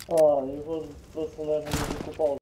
Ah, eu vou selecionar a música com o Paulo.